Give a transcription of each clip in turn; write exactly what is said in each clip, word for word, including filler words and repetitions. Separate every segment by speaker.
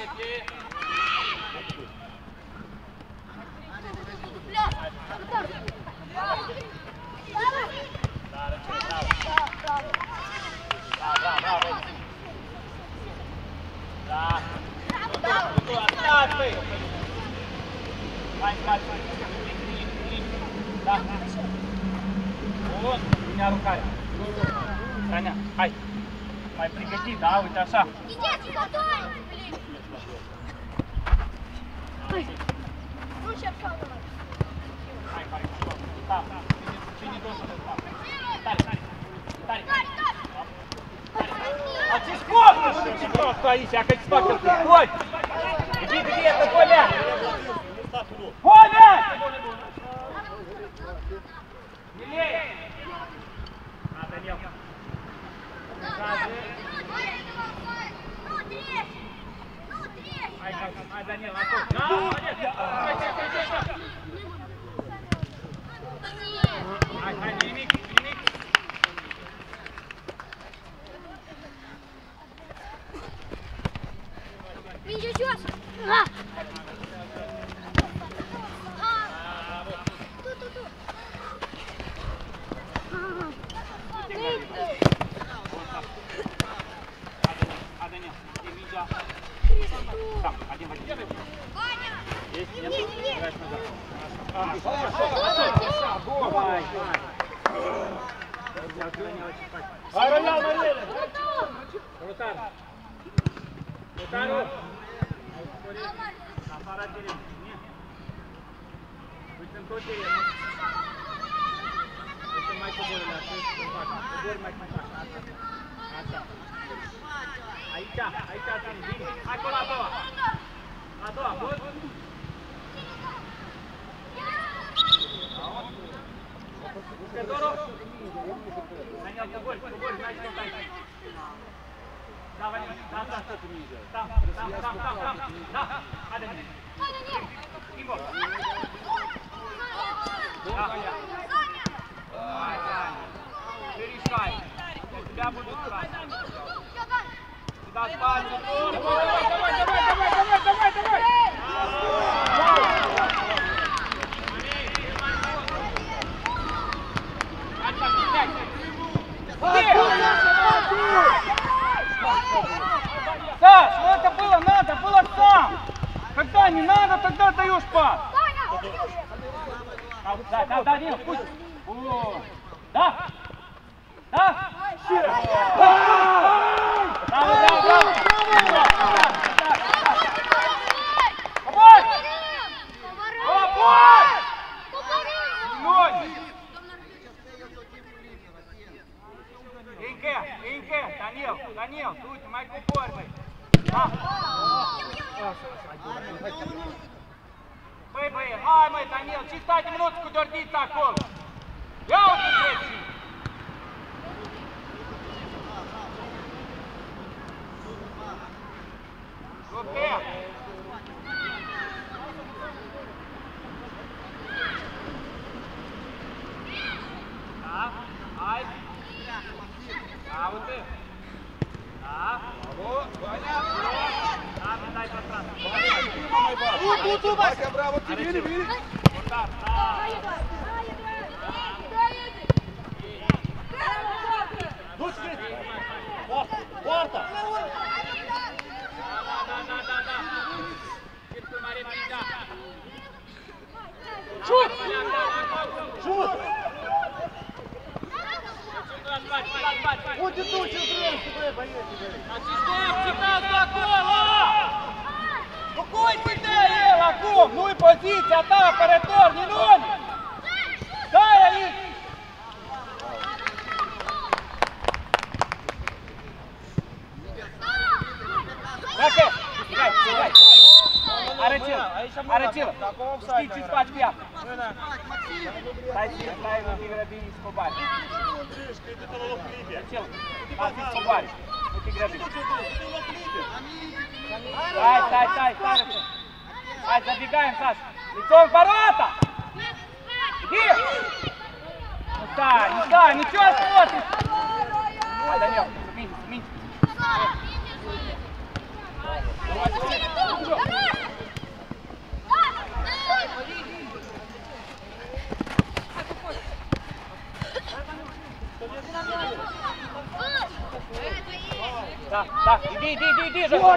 Speaker 1: Таня, hai! Mai pregătit, da? Uite așa.
Speaker 2: Nu știu ce fac.
Speaker 1: Hai, hai, stop. Ține dosul de stop. Tare, tare. Tare. А ce scot? Nu ce prost aici, că îți fac el. Hai! Иди, иди, это Коля! Коля! Милее! А, Данил. Hai, hai, Daniel, acolo. Da, молодец. Hai, hai, nimic, nimic.
Speaker 2: Minge jos. Tu, tu, tu.
Speaker 1: А, Данил, где мидя? Там, один в один. Есть, нет? Играешь назад. Давай, давай. Ай, Роял, Роял! Ротар. Ротару. Аппарат делим. Нет. Uite-mi tot ele. Uite mai coborâle, așa să fac. Cobor mai fac. Așa. Aici, aici, vine. Acolo a doua. A doua, bun? Uscătorul. Daniel, cobori, cobori, n-ai ce stai. Da, Daniel, da, da, da. Da, da, da, da, da. Da, haide, Daniel. Schimbă. Da. Hai, hai. Verișai. Te-a bătut clar. Da spațiu, tur! Давай, давай, давай, давай, давай, давай, давай! Саш, ну это было надо, было сам! Когда не надо, тогда даешь пас! Да, да, да, Дим, пусть! Да? Да? Браво, браво, браво! Обой! Обой! Ноль! Инке, Инке, Данил, Данил, тут Майку Борбы. Да. Băi, băi, hai măi, Daniel, ce stai de minuți cu dordița acolo? Ia uite ce-i! Super! Da, hai! Da, uite! Da, bravo! Da, mă dai pe stradă!
Speaker 3: Tu, tu, tu, Vasea, bravo, ti vini, vini!
Speaker 1: Da, da!
Speaker 3: Du-ți, vezi! Poartă, poartă! Шут! Шут! Будет очень зрелищно, поехали!
Speaker 1: Спокойся, Ела, Кум! Ну и позиция, там, оператор, не ноль! Дай, Аид! Dacă, играй, играй! Are cel, are cel! Știi ce-ți faci cu ea? Stai, stai, nu te grăbi, scobari. Cel, faci scobari, nu te grăbi. Stai, stai, stai, stai! Hai, забегаем, Саш! Лицом в ворота! Иди! Ну стай, ну стай, ну чё смотришь? Ай, Данил, минь, минь. Да, да, иди, иди, иди, иди же! Иди!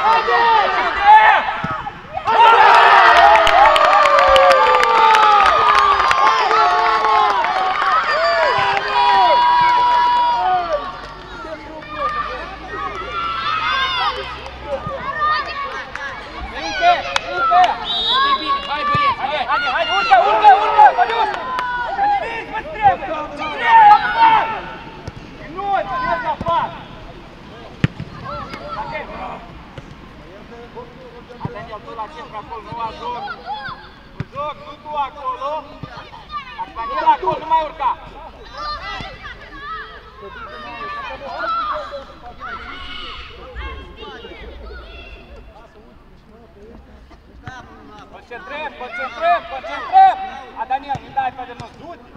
Speaker 1: Concentrăm, concentrăm, concentrăm! A, Daniel, nu dai pe de nos.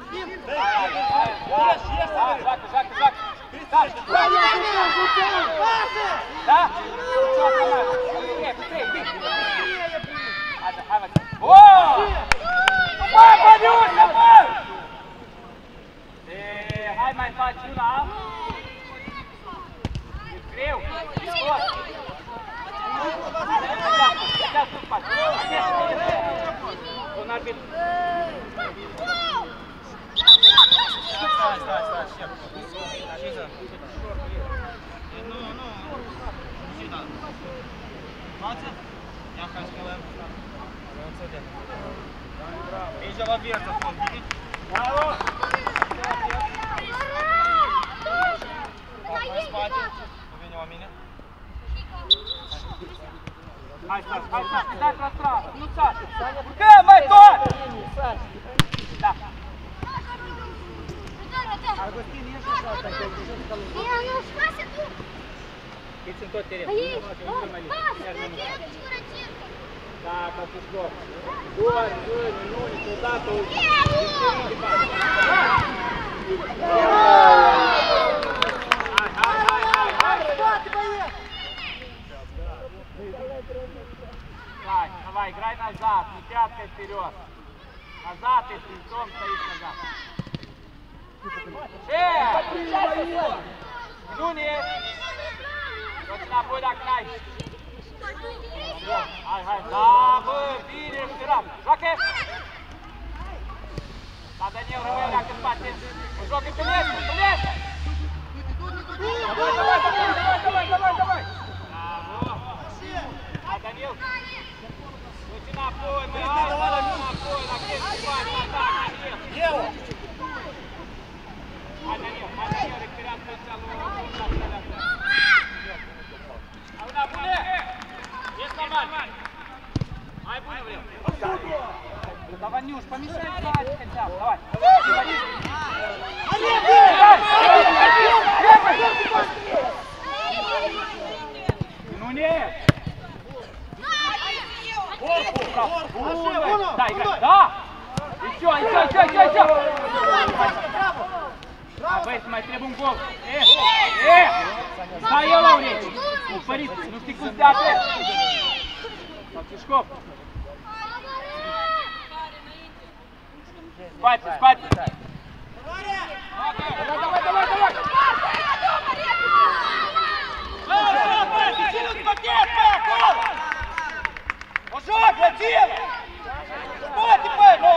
Speaker 1: Joacă, joacă, joacă! Da! Da? Joacă, mă! Putrei, putrei, bine! Hai, hai, hai! Oh! Bă, Băniuță, bă! Hai, mai faci una! E greu! Scot! Ia sus, faci! Un arbitru! Stai, stai, stai, șef! Nu, nu! Și da! Față? Ia ca școlăm! Aici la viață, spun, știi? Bravo! În spate, nu vine la mine? Hai, stai, hai, stai, stai la stradă, nu țari! Urcă, mai tot! Da! Agustin, ești așa, asta, că ai jos ca lui.
Speaker 2: Ia, nu, spase tu!
Speaker 1: Ești în tot terenul.
Speaker 2: Aici, pasă, curățit!
Speaker 1: Da, ca să scop. Doar, doi, minuni, odată, o... Hai, hai, hai, hai, hai! Hai, давай, играй назад, не пяткой вперед. Назад и стрельцом стоишь назад. Шея! Минуни! Вот напой на край. Hai, hai, da, bă, bine, știram. Joacă! Da, Daniel, rămâne dacă în spate. O joacă pe lesă, pe lesă! Давай, давай, давай, давай, давай, давай, давай! Bravo! Hai, Daniel! Du-ți înapoi, mă, hai, înapoi, la chestii bani, la atac, Daniel! Eu! Hai, Daniel, hai, Daniel, recuperează ăsta lui... Hai, una bună! Ești normal! Mai bună vreau! Da, Vaniuș, помешай сзади хотя бы, давай! Ну нет! Да, играй! Да! Еще, еще, еще, еще, еще! А, băieți, mai trebuie un gol! E! E! Stai eu, Laurenti! Nu, păriți, nu știi cum să te atreci! Cișcov! Spate, spate! Давай, давай, давай, давай! Lasă, bă, să ținuți pachet, bă, acolo! O joc, lățim! Spate, bă, nu!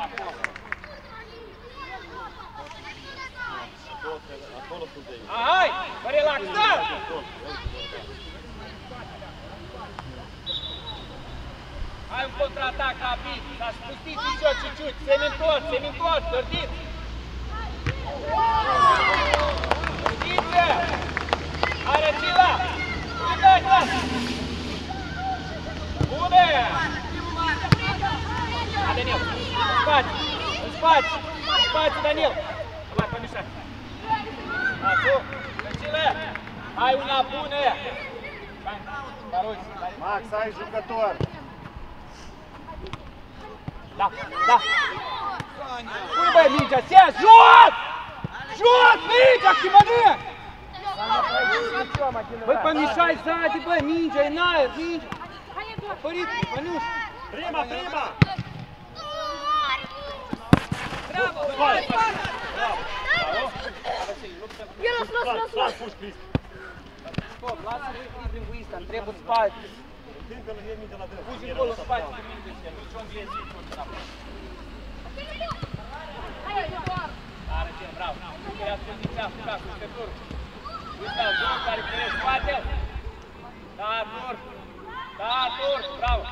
Speaker 1: Hai, vă relaxați! Hai un contraatac rapid, s-a spustit și eu ciuciuci, semi-întorci, semi-întorci, tărdiți! Tărdiți-se! Hai, Răcila! Uite-i, da! Bune! Hai, Daniel, în spate, în spate, în spate, Daniel! Hai, помешай! Asu, Răcile! Hai una bună!
Speaker 3: Max, ai jucător!
Speaker 1: Da, da! Pune, băi, mingea, se ia, jos! Jos, mingea, că mănânc!
Speaker 4: Băi, помешай сзади, băi, mingea, în aer, minge! Părinte, Vănuș!
Speaker 3: Prima, prima!
Speaker 1: Bravo!
Speaker 3: Bravo!
Speaker 2: Eu las, las, las, las.
Speaker 3: Puși Cristi.
Speaker 4: Stop, lasă-l lingvista, îmi trebuie spate.
Speaker 3: Când că lângă minte la drept.
Speaker 4: Puși încolo spate cu minte și el, nici o înglezi.
Speaker 1: Are ce, bravo! Ia să ziceam, ca cu stăturul. Uite, Dur, care crește spate-l! Da, Dur! Da, Dur! Bravo!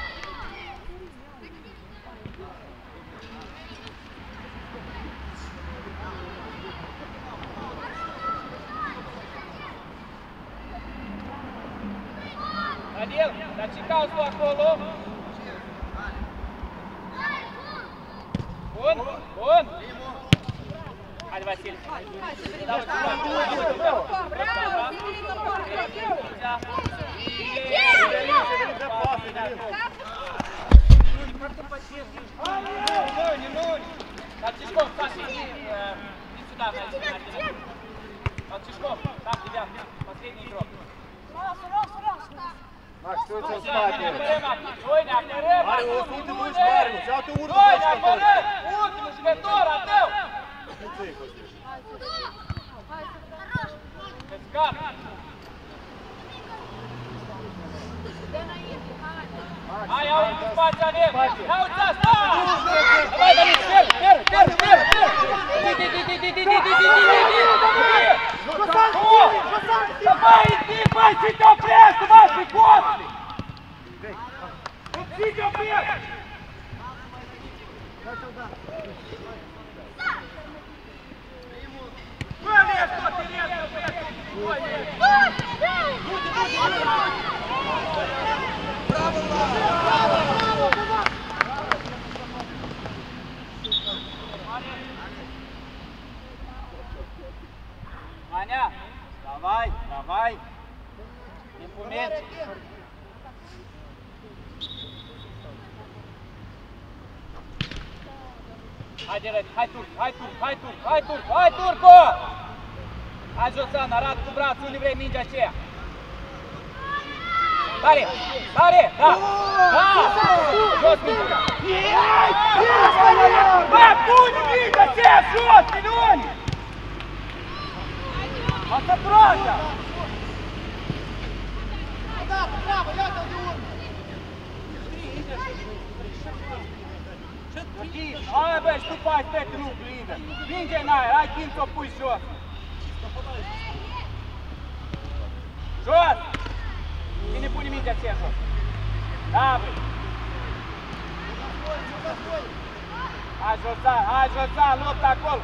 Speaker 1: Daniel, dar ce cauți tu acolo? Bun, bun! Haide, Vasile! Bravo! Альчишков, Саша, иди сюда, Альчишков, там тебя, последний игрок.
Speaker 3: Max, tu uite în spate.
Speaker 1: Doi, ne apărăm!
Speaker 3: Are o ultimul ușmarul, și altă urmă
Speaker 1: Doi,
Speaker 3: pe
Speaker 1: ne
Speaker 3: jucător.
Speaker 1: apărăm! Ultimul jucător, al tău!
Speaker 3: Nu ți-ai Costin.
Speaker 1: Let's go! Hai, au în spate, avem! Ia uite asta! Hai, David, fer, fer, fer, fer, fer! Di, di, di, di, di, di, di, di, di, di, di! Давай, иди, vai, se te oprești, vai, se poate! Nu te oprești! Bă, ești tot, ești Аня, давай, давай. Timpul merge. Haide, Rădi, hai Turc, hai Turc, hai Turc, hai Turc, hai Turcu! Hai Josan, arată cu brațul unde vrei mingea aceea. Tare, tare, da, da! Jos mingea! Bă, pune mingea aceea jos, minuni! Asta proastă!
Speaker 3: Bravo, ia-te-l de urmă!
Speaker 1: Hai bă, și tu faci pe trupul, Iver! Minge în aer, ai timp să o pui jos! Jos! Cine pune mingea aceea jos? Da, băi! Hai Josan, hai Josan, luptă acolo!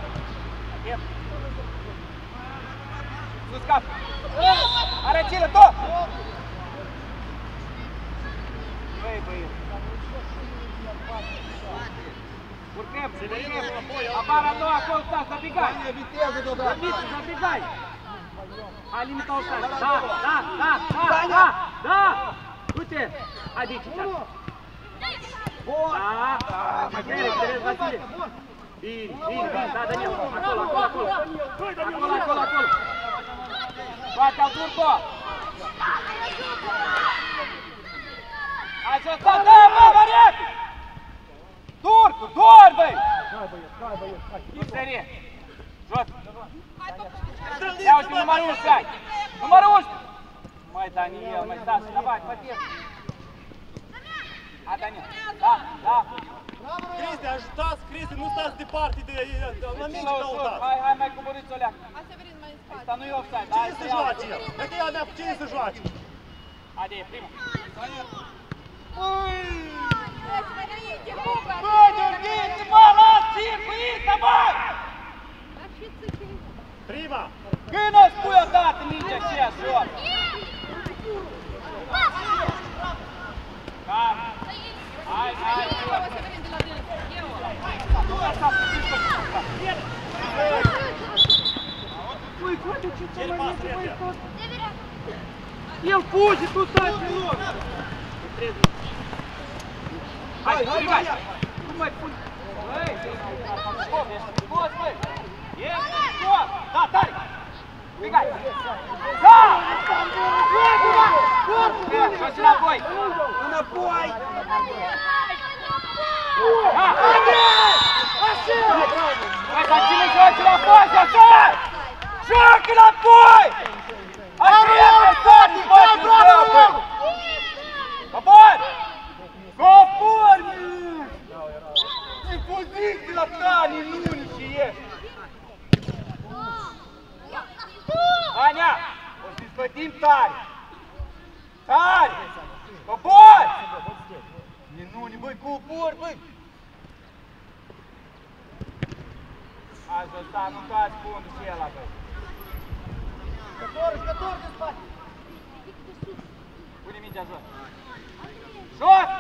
Speaker 1: Sus cap! Are cele, tot! Băi, băi! Urcăm, urcăm! Apar a doua acolo, sta, să bigai! Să bigai! Hai, limita o sta! Da, da, da, da, da, da! Uite! Hai, Dici, ceară! Da! Mai bine, Terez, Vasile! Bine, bine, bine, da, Daniel! Acolo, acolo, acolo! Acolo, acolo, acolo! Bate al Turco! Hai să-ți dă, bă, Mariet! Turcu, dor, băi!
Speaker 3: Hai băieți, hai băieți, hai!
Speaker 1: Serie! Jos! Ia uite, numărul unsprezece ai! Numărul unsprezece! Măi, Daniel, măi, Sasha, давай, хвати! Hai, Daniel! Da, da!
Speaker 3: Cristi, ajutați Cristi, nu stați departe de... La minge căutați!
Speaker 1: Hai, hai, mai coborâți-o leacă!
Speaker 2: Hai să venim mai în spate.
Speaker 1: Asta nu e offside,
Speaker 3: Cine
Speaker 1: hai
Speaker 3: se
Speaker 1: să iau!
Speaker 3: joace el? Dacă ea mea, cu cine se joace?
Speaker 1: Haide, e prima!
Speaker 2: Mai înainte, Luca!
Speaker 1: Bă, Gheorghiță, mă, las circuită, bă!
Speaker 2: Dar și țâcăi!
Speaker 3: Prima!
Speaker 1: Când o spui odată mingea aceea jos? Hai, hai, hai!
Speaker 2: O să venim de la dâns. Eu!
Speaker 4: Ui, frate, ce ce
Speaker 3: El
Speaker 4: mai
Speaker 3: pasă
Speaker 4: merge, băi,
Speaker 3: repede.
Speaker 4: tot? El fuge, tu stai pe loc!
Speaker 1: Hai, hai, hai!
Speaker 4: Nu mai pui!
Speaker 1: Băi, scop, ești scos, băi! Ești scos! Da, tare! Pigai!
Speaker 4: Bătim tare! Tare! Cobori! Minuni, băi, cobori, băi! Azi ăsta nu cazi fundul și ăla, băi!
Speaker 3: Jucător, jucător de spate!
Speaker 4: Pune mingea jos! Jos!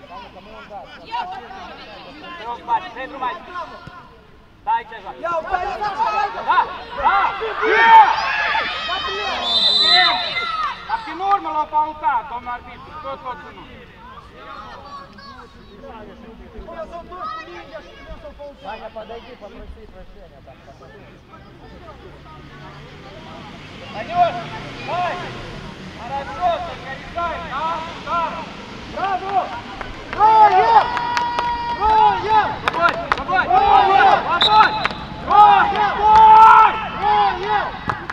Speaker 4: Te rog, spate, pentru mai! Da, aici jos!
Speaker 3: Ia-o, stai, stai, stai!
Speaker 4: Da! Da! Yeah! Dar din urmă l-a pautat, domnul arbitru, tot l-a ținut.
Speaker 3: Până s-au dus cu mingea și până s-au pautat.
Speaker 5: Ваня, подойди, попроси прощения там.
Speaker 4: Танюш, дай! Хорошо, закорекай, да, ударом!
Speaker 3: Браво! Троем! Троем!
Speaker 4: Свободь, свободь!
Speaker 3: Троем!
Speaker 4: Свободь!
Speaker 3: Троем! Троем!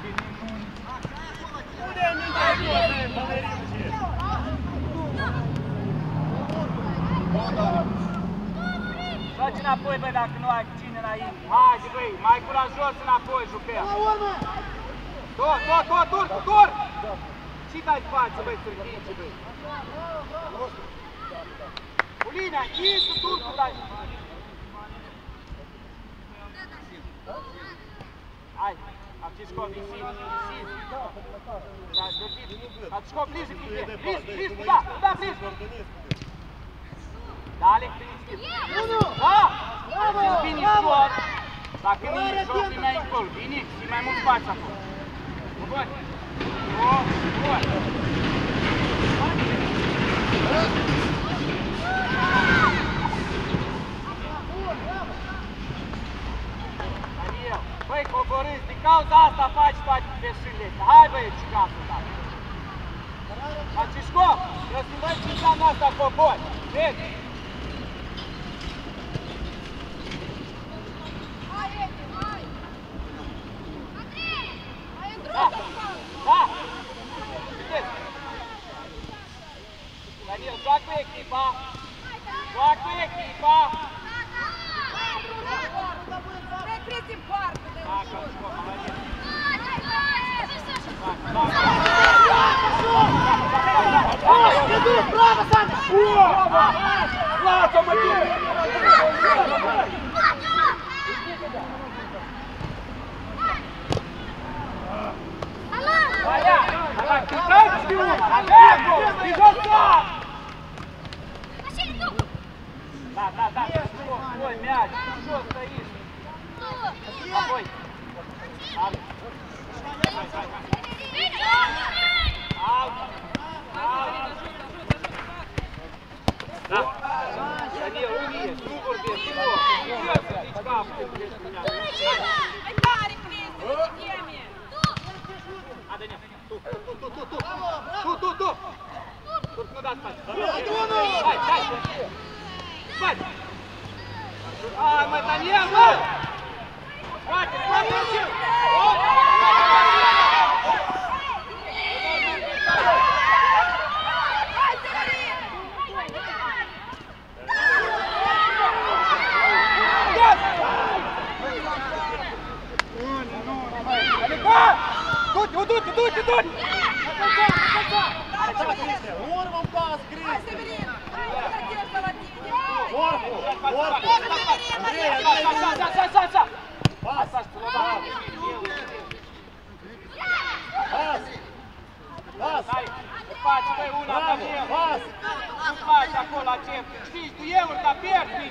Speaker 3: Куда мingea jos, balerinci?
Speaker 4: Faci înapoi, băi, dacă nu ai cine înainte. Haide, băi, mai curajos înapoi, jucăia.
Speaker 3: La urmă!
Speaker 4: Tot, tot, tot, tur, tur! Și dai față, băi, sârghice, băi. Ulina, insu, turcu, dai. Hai, Артишко, виси, виси. Да, держи. Артишко, ближе к тебе. Ближе, ближе, туда, туда, ближе. Далее, da! Vini scot! Dacă nu ești joc, vine mai încolo. Vini și mai mult faci acolo. Bun! Bun! Bun! Daniel, băi, coborâți, din cauza asta faci toate greșelile. Hai, băi, ciucatul ăsta. Артишко, trebuie să vezi ce înseamnă asta, cobori. Vezi? Da! Da! Vedeți? Daniel, joacă echipa! Joacă echipa!
Speaker 2: Прикрытие парка, да
Speaker 4: Da, Артишко, молодец!
Speaker 3: Иду, браво, Саня!
Speaker 4: Lasă-o, mă, Ваня! Давай, кидай всю! Олегу! Бежать! Да, да, да, что? Ой, мяч! Что стоишь? Спокой! Аут! Аут! Да! Данил, умеешь! Ну, Бурбес, его! Сердце, личка, блин, меня!
Speaker 2: Айдарик вместе, с теми!
Speaker 4: А, Данил, тут, тут, тут, тут, тут, тут, тут, тут, тут, ну да, спать. Дай, дай, спать. А, мы Данил, ну! Хватит, хватит, Тут, тут, тут, тут, тут!
Speaker 3: Урвом пас, Крис!
Speaker 2: Северин! Молодец, молодец!
Speaker 3: Горку! Горку! Андрей,
Speaker 4: Саша,
Speaker 3: Андрей!
Speaker 4: Саша, Саша, Саша!
Speaker 3: Пас!
Speaker 4: Саша, туда!
Speaker 3: Пас! Пас!
Speaker 4: Hai, faci pe una,
Speaker 3: Bravo!
Speaker 4: Daniel!
Speaker 3: Pas!
Speaker 4: Nu faci acolo acest! Știi, tu euri, dar pierzi!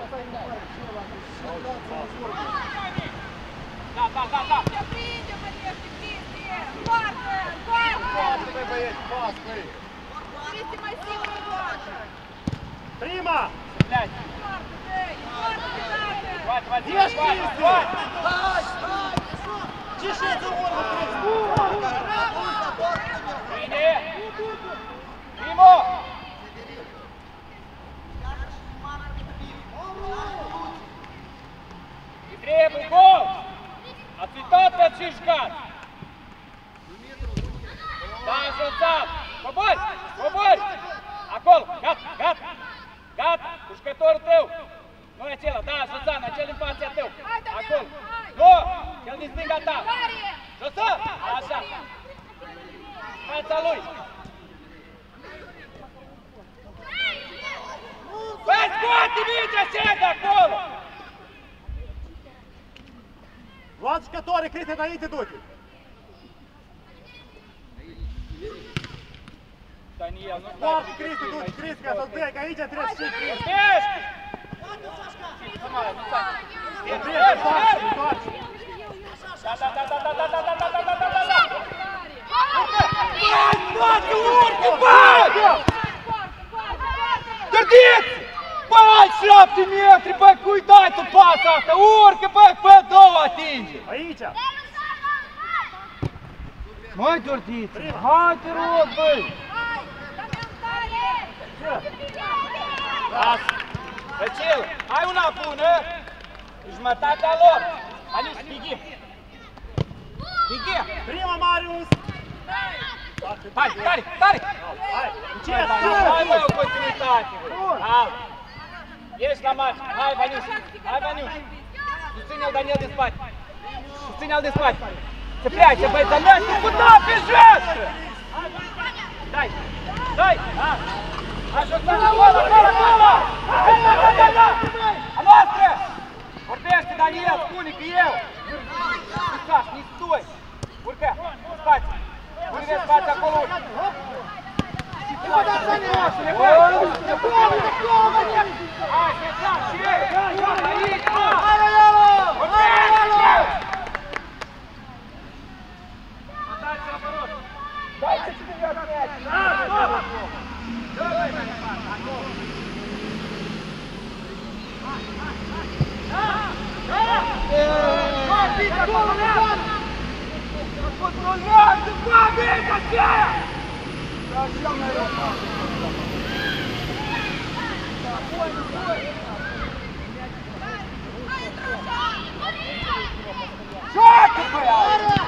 Speaker 4: Da, da, da, da!
Speaker 2: Придем, Олежки, вместе! Парка!
Speaker 3: Пас,
Speaker 2: Парка!
Speaker 3: вы, боец, пас, вы!
Speaker 2: Вместе массивно, Парка!
Speaker 3: Прима!
Speaker 4: Блядь!
Speaker 2: Парка, эй! Парка, кидайте!
Speaker 4: Хватит, хватит,
Speaker 3: Где ж
Speaker 4: хватит,
Speaker 3: Крис?
Speaker 4: хватит!
Speaker 3: Тише, это Урвом, Крис!
Speaker 4: Bine! Primo! Îi trebuie gol! Ați uitat pe Cișcan! Da, înșelțat! Cobori! Cobori! Acolo! Gata! Gata! Gata! Cu jucătorul tău! Nu e acela, da, Jozan, acel în fața tău! Acolo! Nu! Cel din stânga ta! Josă! Așa! Fața lui! Băi, scoate mingea aceea de acolo!
Speaker 3: Luați jucătorii, Cristi, înainte, du-te!
Speaker 4: Daniel, nu
Speaker 3: Foarte, Cristi, du-te, Cristi, ca să-l dea, că aici trebuie să știi, Cristi!
Speaker 4: Ești!
Speaker 3: Întoarce, întoarce!
Speaker 4: Da, da, da, da, da, da, da, da, da, da, da, da, da! Băi, scoate, urcă, băi! Gărdiți! Băi, ai șapte metri, băi, cui dai tu pasa asta? Urcă, băi, pe două atinge!
Speaker 3: Aici!
Speaker 4: Măi, Gărdiți, hai te rog, băi!
Speaker 3: Lasă!
Speaker 4: Răcel, ai una bună, jumătatea lor. Aniș, Bighi. Bighi.
Speaker 3: Prima, Marius!
Speaker 4: Hai, tare, tare!
Speaker 3: Hai, încet,
Speaker 4: Hai,
Speaker 3: încet!
Speaker 4: băi, o continuitate, băi. Da. Ești la marș. Hai, Vaniuș. Hai, Vaniuș. Susține-l, Daniel, din spate. Susține-l din spate. Se pleace, băi, Daniel, tu cu da, pe jos! Dai, dai! Ajută-l acolo, acolo, acolo! A noastră! Vorbește, Daniel, spune că eu! Nu stași, nici stoi! Urcă, în spați! Urcă în spați acolo! Hai, se fac și ei! Aici, mă! Vorbește! Dați-l apărut! Dați-l apărut! Dă-i mai departe, acolo! Controlează! Controlează! Controlează aceea! Așa mai rău! Joacă, băiat!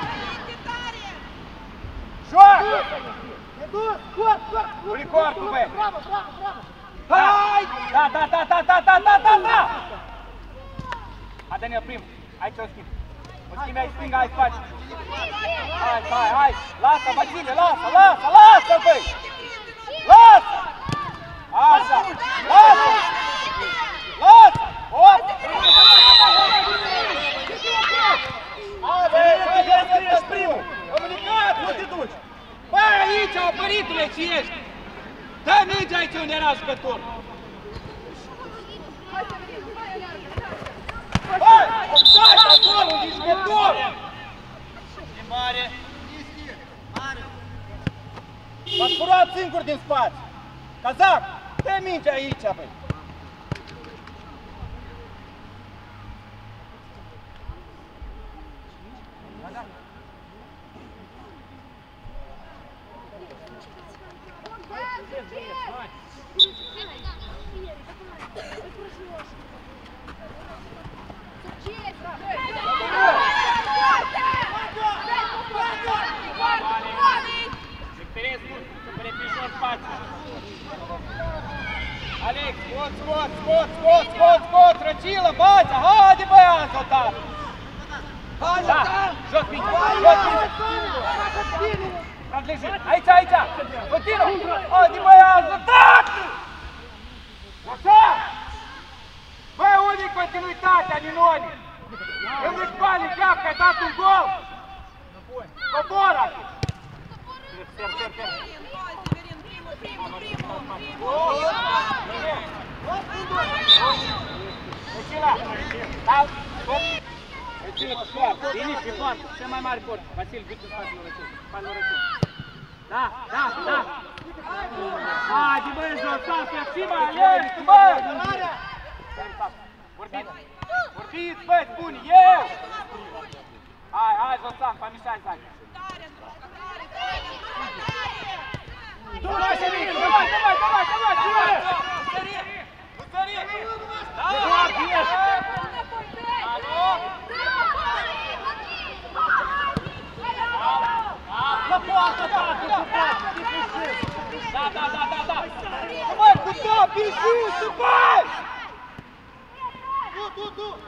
Speaker 4: Joacă! Uri corpul, băi!
Speaker 5: Bravo, bravo, bravo!
Speaker 4: Hai! Da, da, da, da, da, da, da, da, da! Hai, Daniel, prim! Aici o schimb! O schimbi ai stânga, ai spate! Hai, hai, hai! Lasă, Vasile, lasă, lasă, lasă, băi! Lasă! Așa! Lasă! Lasă! Op! Hai, băi, băi,
Speaker 3: Ești primul!
Speaker 4: comunicat!
Speaker 3: Nu te duci!
Speaker 4: Băi, aici, opăritule, ce ești? Dă minge aici unde era jucătorul! Băi, stai acolo, unde-i jucătorul! E mare! V-ați furat singur din spate! Cazac, dă minge aici, băi! Alex, scot, scot, scot, scot, scot, scot, Răcilă, bața, haide băiat, odată! Haide, da, jos minge, jos minge! Translezi, aici, aici, continuă! Haide băiat, odată! Așa! Băi, unde-i continuitatea din noi? Când își bani în cap că ai dat un gol! Cobor acum! Ser, ser, ser! Răcila! Da! Răcila cu soartă! Liniști, pe soartă! Cel mai mare port! Vasil, duci în spatele lui Răcil! Spatele lui Răcil! Da, da, da! Haide, băi, Josan, să-ți mai alergi, tu, băi! Vorbiți! Vorbiți, băi, spune, eu! Hai, hai, Josan, pamișai, Zac! Давай, давай, давай, давай, давай, давай! Быстрее! Быстрее! Давай, бежь! Алло!
Speaker 3: Запасна так, наступай! Ти пиши!
Speaker 4: Да, да, да, да, да! Давай, куда? Бежи, ступай!
Speaker 3: Тут, тут, тут!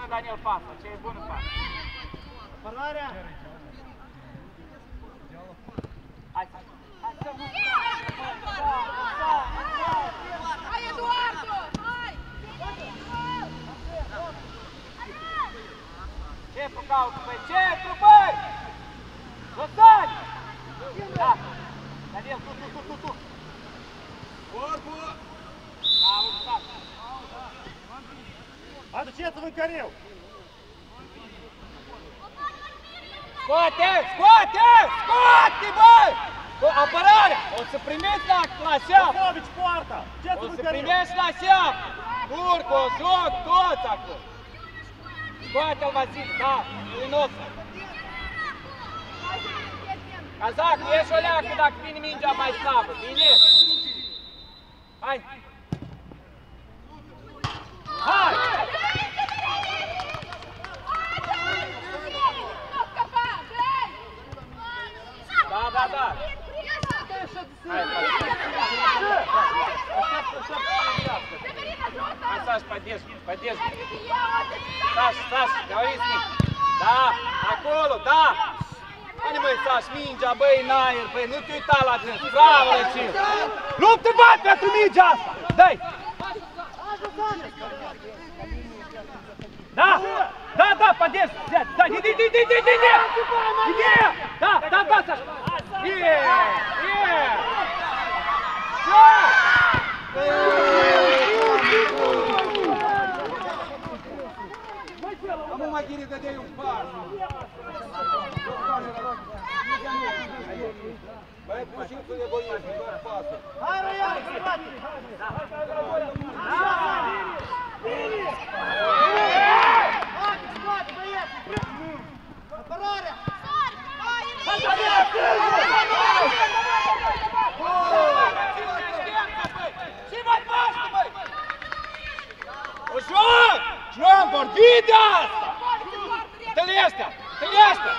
Speaker 4: Daniel pasă, ce e bună pasă.
Speaker 3: Apărarea!
Speaker 4: Hai să... Hai să mă...
Speaker 2: Hai, Eduardo! Hai!
Speaker 4: Centru caută, băi! Centru, băi! Lăsați! Da! Daniel, tu, tu, tu, tu, tu! Corpul! Da, urcat!
Speaker 3: Aduceți-vă în careu!
Speaker 4: Scoate! Scoate! Scoate, băi! Apărarea! O să primiți la, la seamă!
Speaker 3: Popovici, poarta!
Speaker 4: O
Speaker 3: Duceți-vă în
Speaker 4: să
Speaker 3: careu!
Speaker 4: primești la seamă! Turco, joc, toți acolo! Scoate-l, Vasile, da, e nostru! Cazac, ieși o leacă dacă vine mingea mai slabă, bine? Hai! Hai! Da, da, da! Hai, hai, Саш, поддерживай, поддерживай. Саш, Саш, говори с ним. Da, acolo, da! Hai, măi, Saș, mingea, băi, în aer, băi, nu te uita la dâns, bravo, Leciu! Luptă, bat pentru mingea asta! Dă-i! Da! Da, da, поддерживай! Да, иди, иди, иди, иди, иди! Иди! Да, да, да, Саш! Е, е! Всё! Кому Магире дадей un pas? Băi, puțin cu egoism, doar pasă.
Speaker 3: Hai, Roian, spate! Hai, spate, băieți! Apărarea!
Speaker 4: Și mai faci, băi! O joc! Joc, vorbi de asta! Tălește! Tălește!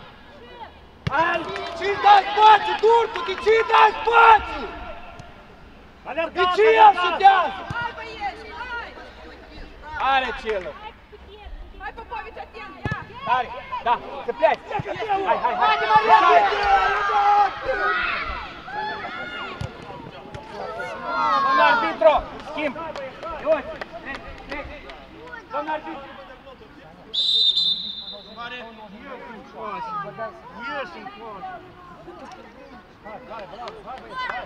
Speaker 4: Ce-i dai spațiu, Turcu? De ce-i dai spațiu? De ce el șutează?
Speaker 2: Hai, băieți, hai!
Speaker 4: Are celă!
Speaker 2: Hai, Popovici, atent, ia!
Speaker 4: Tare! Da, să pleci! Hai, hai, hai! Domnul arbitru, schimb! Ioci! Domnul arbitru!
Speaker 3: Ieși în coașă! Hai, hai, bravo, hai, băieți, hai!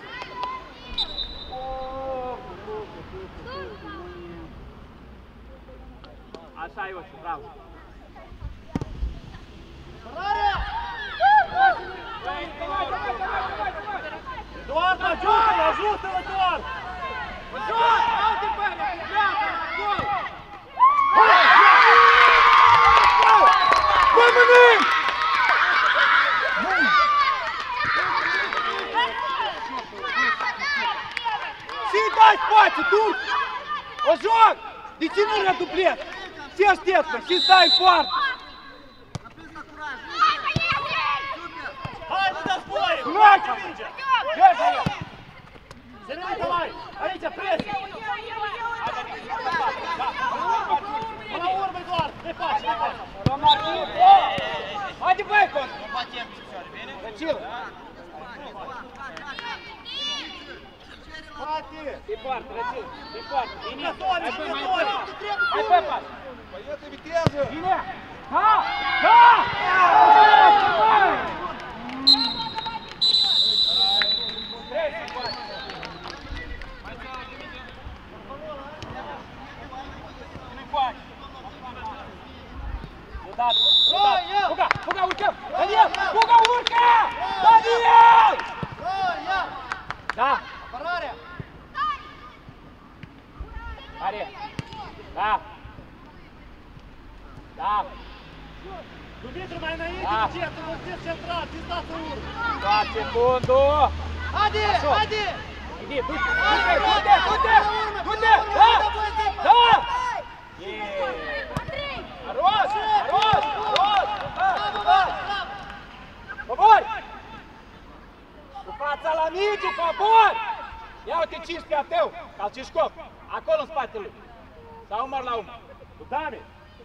Speaker 4: Așa, Ioci, bravo!
Speaker 3: Apărarea! Eduard, ajută-l, ajută-l, Eduard!
Speaker 4: Joc! Haide, băi, pleacă! Gol! Băi, mănânc! Și-i dai spațiu, tu! O joc! De ce nu redublezi? Ce așteptă? Și stai foarte!
Speaker 3: Hai, nu dați voie!
Speaker 4: Luați!
Speaker 3: Luați mingea!
Speaker 4: Держи!
Speaker 3: Serena Nicolae! Aici, presie! Până la urmă, Eduard! Ne faci, ne faci!
Speaker 4: Domnul arbitru! Haide, băi, Cos! Răcil!
Speaker 3: Frate!
Speaker 4: Departe, Răcil! Departe! Bine!
Speaker 3: Jucători,
Speaker 4: Hai, băi, mai
Speaker 3: jucători!
Speaker 4: încolo! Hai, băi, pas!
Speaker 3: Băieți, viteză!
Speaker 4: Bine! Da! Da! Băi! Trei secunde! Nu-i faci! Odată! Odată! Fuga! Fuga, urcăm! Daniel! Fuga, urcă! Daniel!
Speaker 3: Roia!
Speaker 4: Da!
Speaker 3: Apărarea!
Speaker 4: Are! Da! Da!
Speaker 3: Dumitru, mai înainte,
Speaker 4: Da.
Speaker 3: de ce? Tu sunteți central, distanță în urmă!
Speaker 4: Da, secundul!
Speaker 3: Haide,
Speaker 4: Așa.
Speaker 3: haide!
Speaker 4: Iди, du-te, du-te, du-te, du-te! Du-te! Da! Da!
Speaker 2: Андрей!
Speaker 4: Хорош! Хорош! Хорош! Cobori! Cu fața la minge, cobori! Ia uite cinci pe a tău, Calcișcov, acolo în spatele lui. Sau umăr la umăr.
Speaker 3: Dudami!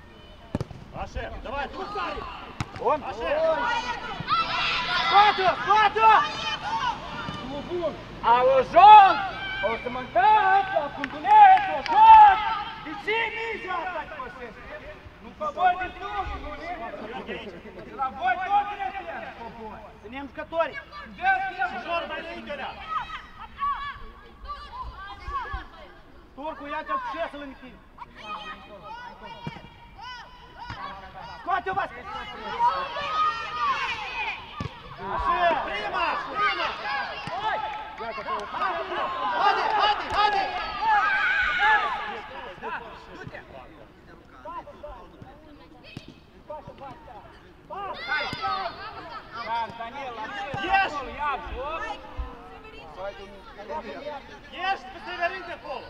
Speaker 3: Аше, давай, тут Сарик!
Speaker 4: Он!
Speaker 3: Аше!
Speaker 4: Схвату! Схвату! А ложон! Османтат! Акундулет! Ложон! Дичи нельзя так посесть! Ну побой не нужен! Работай тот рефер! Ты нем в который?
Speaker 3: Жор, дай на Игоря!
Speaker 4: Турку, я тебя обшесал и не пил. Скоть у вас!
Speaker 3: Аше, Примаш, Примаш! Ходи, ходи, ходи! Ешь! Ешь, посеверин за пол!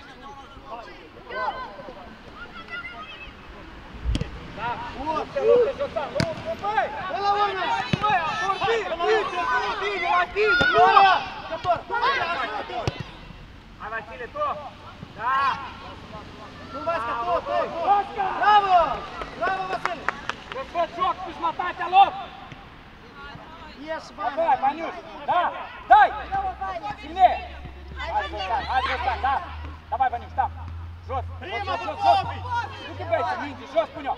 Speaker 4: А Василий, то? Да!
Speaker 3: Ну, Васька, то, то!
Speaker 4: Васька!
Speaker 3: Браво! Браво, Василий!
Speaker 4: Скачок, ты смотать, алло!
Speaker 3: Ешь,
Speaker 4: Давай, Ванюш! Да! Дай! Сильнее! Ай, да! Давай, Ванюш, там! Жёст!
Speaker 3: Прима,
Speaker 4: Жёст, жёст,
Speaker 3: попробуй!
Speaker 4: жёст! Ну тебе, Минди, жёст, пунёк!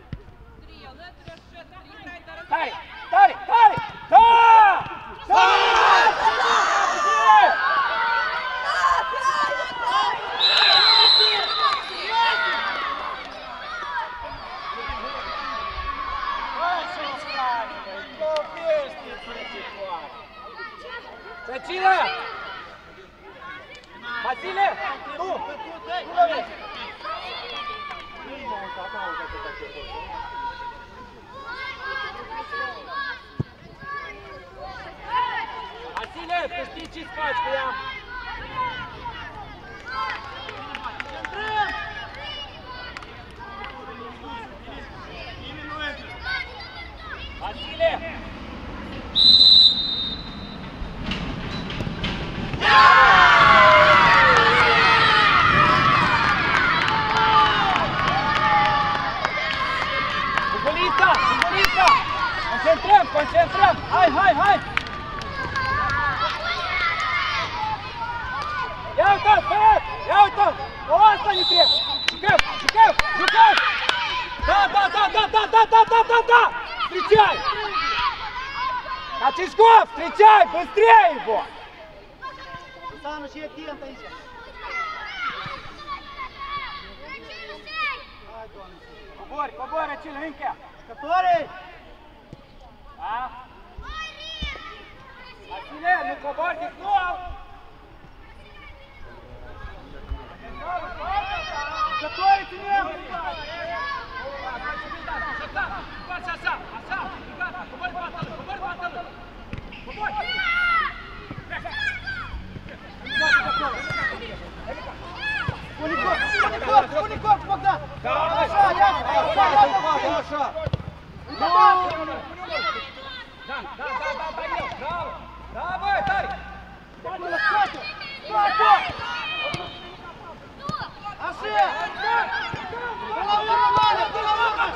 Speaker 4: Тарик! Тарик! Тарик! Да! Да! Сачила! Василий! Ну! Василий, пусти пачку, я! Василий! Футболиста! Футболиста! Концентрем! Концентрем! Хай, хай, хай! Я там! Вперед! Я там! Ось не треба! Жуков! Жуков! Жуков! Да, да, да, да, да, да, да, да, да, да! Встречай! Качешков, встречай! Быстрее его!
Speaker 3: Саныч, я тента ищу.
Speaker 4: Поборь, поборь, Ачил, Ринке!
Speaker 3: Который?
Speaker 4: А? Ачиле, ну поборь, дихнул!
Speaker 3: Который ты не? Уников, Уников, Уников, Богдан! Хорошо, я, хорошо!
Speaker 4: Давай, Тарик!
Speaker 3: Аше! Голову, Романа, голову!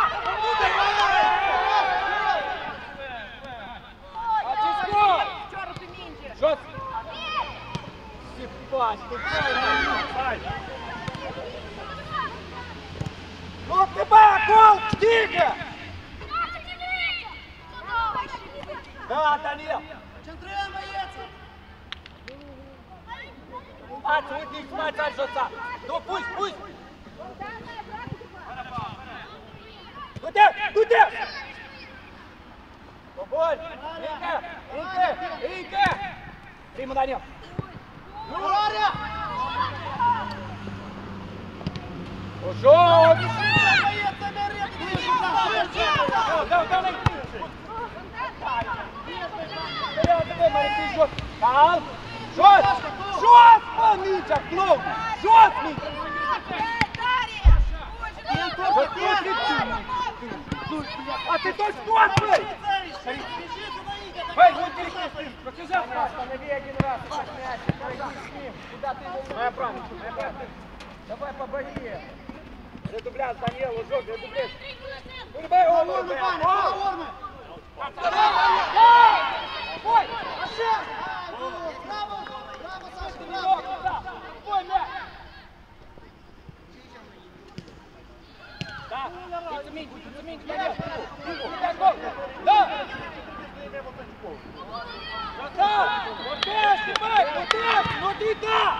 Speaker 4: Жёст! Степать, ступай! Ну тебе, гол, Дига! Да, Данил!
Speaker 3: Центриан боится!
Speaker 4: Мать, выдник, мать, Альжоса! Ну пусть, пусть! Ну где, ну где? Поболь! Инке, Инке, Инке! Прима, Данил!
Speaker 3: Ну, Варя!
Speaker 4: Ужо!
Speaker 3: Центриан боится, бери!
Speaker 4: Давай, давай! Вперед, тебе, Марик, жёст! Кал! Жёст! Жёст, Митя, клоун! Жёст, Митя! Вот смотри ты! А ты то что, блядь? Эй, вот перекрестись! Показал!
Speaker 5: Останови один раз, так мячик, пройди с ним. Куда ты его
Speaker 4: Моя правда,
Speaker 5: Давай побои.
Speaker 4: Редубля.
Speaker 5: сейчас, Данил, вот жёг, это блин. Вырубай Орму, Бен.
Speaker 3: Форми!
Speaker 5: Ой!
Speaker 3: Браво! Браво, Сашка,
Speaker 5: Браво!
Speaker 3: браво!
Speaker 5: Ой, мяч! Да, прицемить, прицемить, Данил. Да! Да! Вот здесь, Степан! Вот здесь! Ну ты да!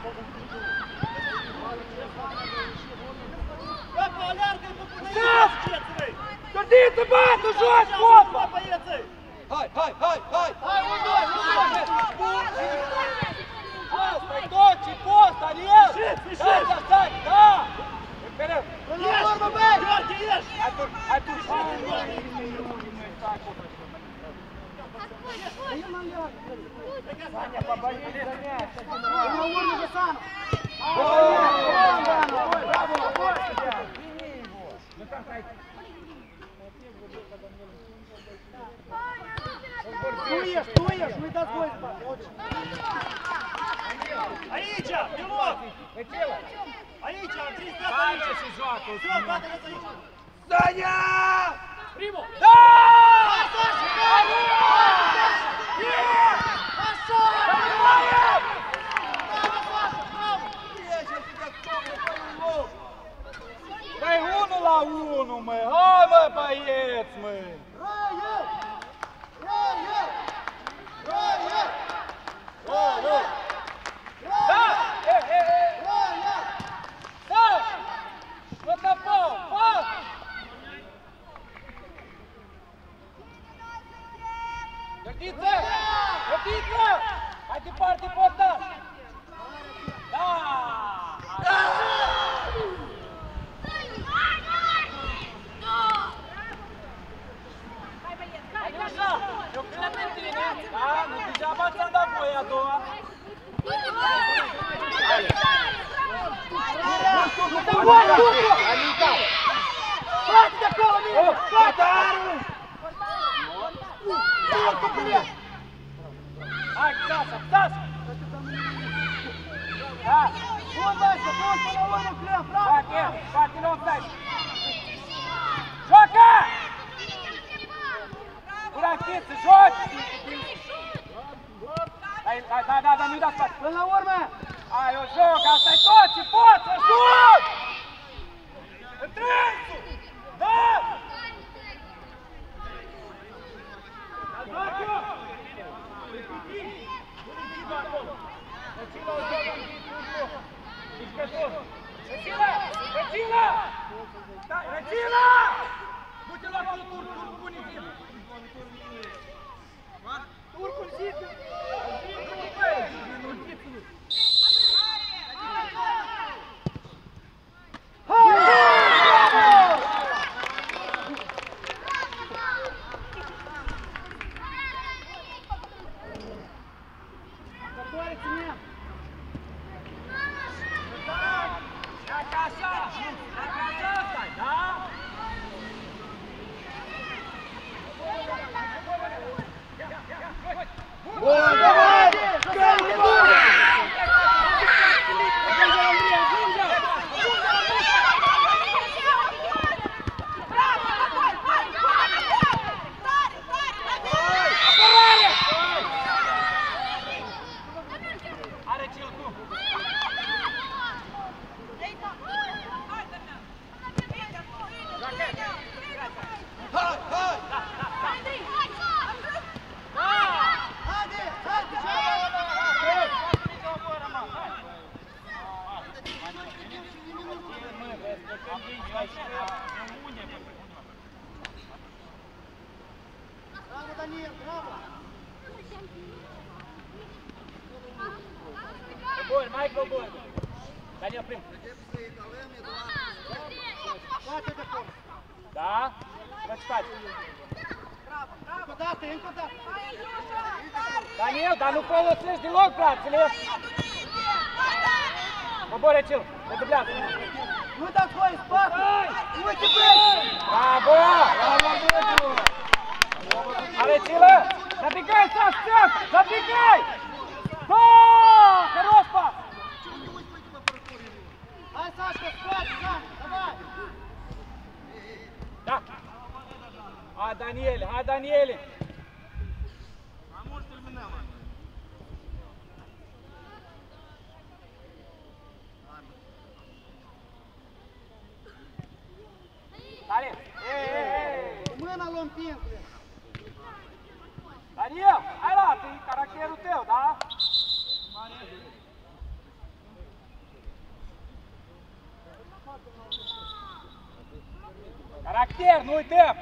Speaker 3: Как полярка и попадает!
Speaker 5: Саш! Туди, Степан! Ну жёсть, попа!
Speaker 3: Хай, хай, хай, хай! Хай, водой, водой!
Speaker 5: Стой, точи, пост, Данил! Дай, достань, да! Вперед!
Speaker 3: Ешь! Георгий, ешь!
Speaker 5: Артур, Артур! Саня, поболей за мяч!
Speaker 3: На уровне же сам!
Speaker 5: Браво! Вини его!
Speaker 3: Туешь, туешь, мы дозволим. Аича, Белов! Аича, Андрей,
Speaker 5: Саня, Сижаков!
Speaker 3: все, надо на Аича.
Speaker 5: Саня!
Speaker 1: Приму!
Speaker 5: Да! Дай уну la uno, мы! Ай, мы боец, мы!
Speaker 3: Райер! Райер! Райер! Райер!
Speaker 5: Да! Э, э, э!
Speaker 3: Райер!
Speaker 5: Да! Вот на пол! Пол! Гордиться! Гордиться! Хайде парти пота! Да! Анюша! Eu cred în tine! Da? Nu degeaba ți-am dat voie a doua!
Speaker 3: Хватит такого мира!
Speaker 5: Hai, Sasa! Sasa! Da!
Speaker 3: Вон дальше, вон половину хлеб, право!
Speaker 5: Bate, bate, não sai! Joga! Por aqui, se joga! Aí, dá, dá, dá, não dá certo!
Speaker 3: Până la urmă!
Speaker 5: Ai, eu jogo, asta e tot, ce pot, să joc! Întreg! Da! Regina! Regina! Regina! Du-te la turc, turc, turc, bunic! Turcul zice!
Speaker 3: Браво, Данил, браво!
Speaker 5: Bun, mai cu bun. Daniel, prim.
Speaker 3: Хватит такого!
Speaker 5: Da? Vă ce faci?
Speaker 3: Încă o dată, încă o dată!
Speaker 5: Daniel, dar nu folosești deloc brațele. Cobore, Cil, te dublează.
Speaker 3: Nu dați voie, spate! Uite, băi!
Speaker 5: Bravo! Are, Cilă! Забегай, Саш, Саш! Забегай! Да! Хорош пас!
Speaker 3: Hai, Сашка, спать, Саш, давай! împins, blin.
Speaker 5: Daniel, hai la, e caracterul tău, da? Caracter, nu uităm!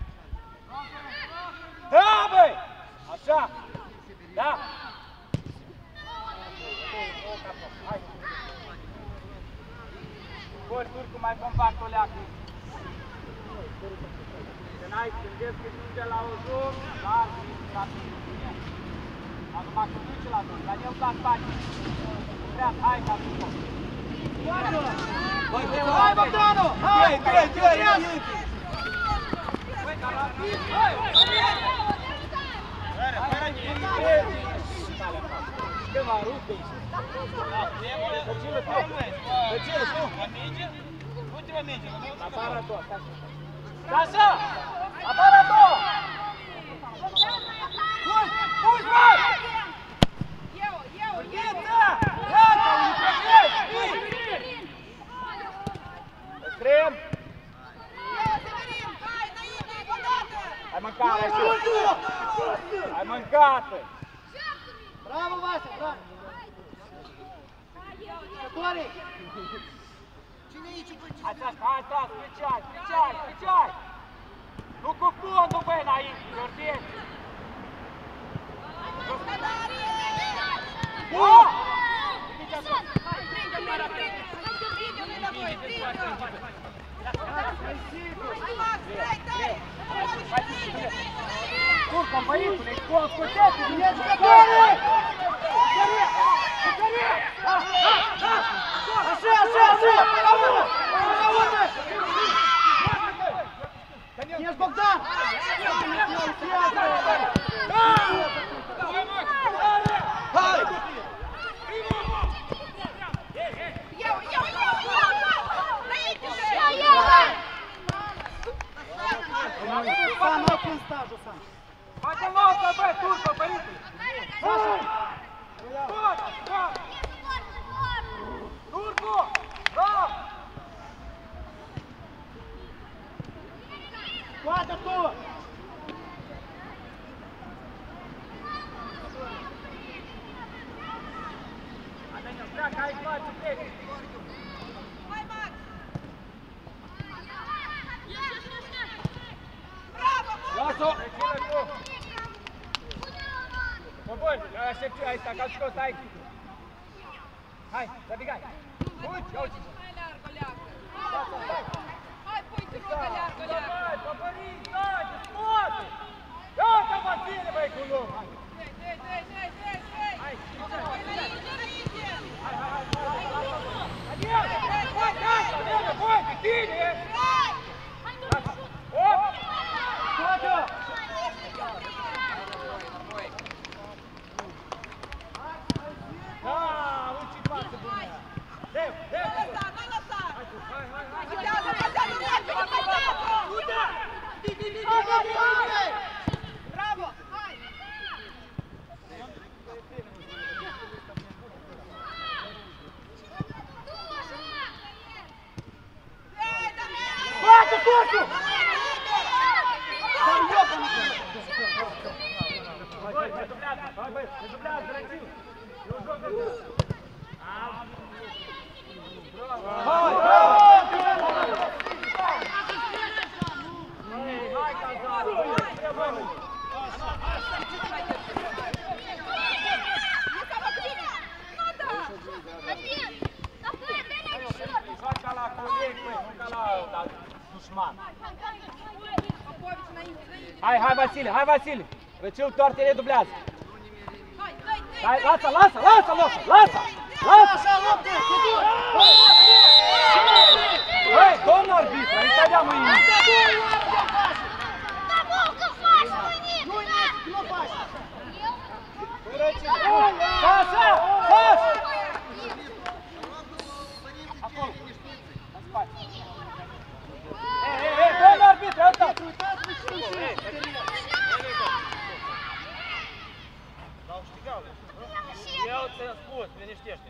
Speaker 5: Da, băi! Așa! Da! Hai! Bă, turcu mai compact o leacă. Când ai, când vezi că duce la o joc, da, rapid. Acum când duce la joc, dar eu da spate. Vreau, hai, ca tu.
Speaker 3: Hai, Bogdanu! Hai, hai, hai, hai!
Speaker 5: Băi, dar rapid, hai! Câteva rupe aici. Tăcile tu! Tăcile tu! Ultima minge! Apara tu! Așa! Apara tu! Puși! Puși, băi!
Speaker 2: Eu, eu, eu!
Speaker 5: Gheță! Gata! Extrem!
Speaker 2: Eu, Severin! Hai, înainte, o dată!
Speaker 5: Hai mâncat, hai știu! Hai mâncat!
Speaker 3: Bravo, Vasea, bravo! Jucătorii!
Speaker 5: Hai, stai, hai, stai, special, special, special! Nu cu fondul, băi, înainte, Jordan! Bă!
Speaker 2: Hai, prinde, prinde, prinde! Prinde, nu-i nevoie, prinde! Hai, Max, trei, trei!
Speaker 5: Turco, băițule, scoteți, vine jucătorii!
Speaker 3: Așa, așa, așa! Bravo! Bravo! Ești Bogdan! Hai!
Speaker 2: Eu, eu, eu! Înainte,
Speaker 3: Sam, au când stajul, Sam!
Speaker 5: Face notă, băi, Turco, băițule!
Speaker 3: Sasha!
Speaker 5: Tot, tot! Turco! Bravo!
Speaker 3: Scoate tu!
Speaker 5: Adăniu, pleacă, hai, face, pleci!
Speaker 2: Hai, Max! Bravo, Max!
Speaker 5: Lasă-o! Bă, bun, aștept ce ai stat, ca și că o stai. Hai, să bigai! Uite, ia uite!
Speaker 2: Hai, leargă, leargă! Hai, hai, pui, te rugă, leargă, leargă!
Speaker 5: Hai, păpării, stai, scoate! Ia-te, Vasile, băi, cu lume! Hai!
Speaker 2: Dei, dei, dei, dei, dei, dei!
Speaker 5: Hai,
Speaker 2: Hai, înainte, înainte!
Speaker 5: hai, hai, hai, Daniel! Hai, hai, hai, Daniel, voi, pe tine! Op!
Speaker 3: Scoate-o!
Speaker 5: Da, uite ce față bună! Deu, deu!
Speaker 2: Nu lăsa, nu lăsa!
Speaker 5: Hai, hai, hai, hai!
Speaker 2: Passează, passează, leargă, passează! Bravo! Hai! Ei, Damian!
Speaker 3: Bate, Turcu!
Speaker 5: Băi, mai dublează! Hai, băi, mai dublează, Răciu! Eu joc de tău! Hai, hai, Cazaru! Fac ca la coleg, băi, nu ca la dușman!
Speaker 2: Popovici, înainte, înainte!
Speaker 5: Hai, hai, Vasile, hai, Vasile! Răciu, toartele dublează!
Speaker 2: Hai, dai, dai!
Speaker 5: Hai, lasă, lasă, lasă, lasă, lasă! Lasă!
Speaker 3: Așa, lupte! Cu tu!
Speaker 5: Băi, domnul arbitru, aici avea mâine!
Speaker 3: Nu faci!
Speaker 5: Sasha! Sasha! Acolo! În spate! Ei, ei, ei, domnul arbitru, ăsta!
Speaker 3: Uitați-vă și nu
Speaker 4: Eu ți-am spus, liniștește.